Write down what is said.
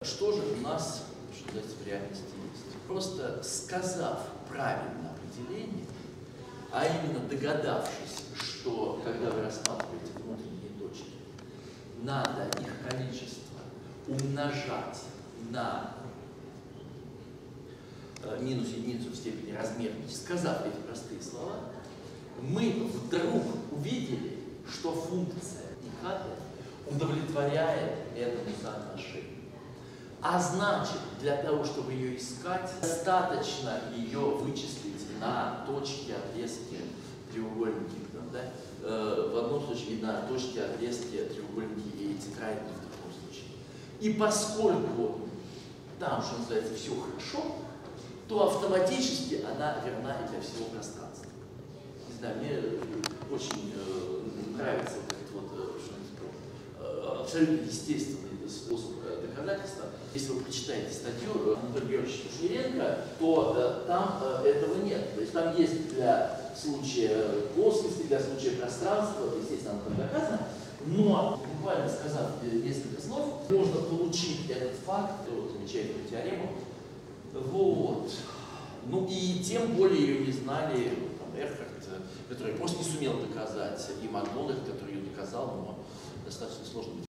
Что же у нас, что называется, в реальности есть? Просто сказав правильное определение, а именно догадавшись, что когда вы рассматриваете внутренние точки, надо их количество умножать на минус единицу в степени размерности, сказав эти простые слова, мы вдруг увидели, что функция ИКТ удовлетворяет этому соотношению. А значит, для того, чтобы ее искать, достаточно ее вычислить на точке отрезки треугольники. Да? В одном случае на точке отрезки треугольники и тетрадки в другом случае. И поскольку там, что называется, все хорошо, то автоматически она верна и для всего пространства. Не знаю, мне очень нравится этот вот, абсолютно естественный способ доказательства. Если вы прочитаете статью Анатолия Георгиевича Кушниренко, то там этого нет. То есть там есть для случая плоскости, для случая пространства, естественно, оно там доказано, но буквально сказав несколько слов, можно получить этот факт, вот, замечательную теорему. Вот. Ну и тем более ее не знали там, Эрхард, который просто не сумел доказать, и Макдональд, который ее доказал, но достаточно сложно.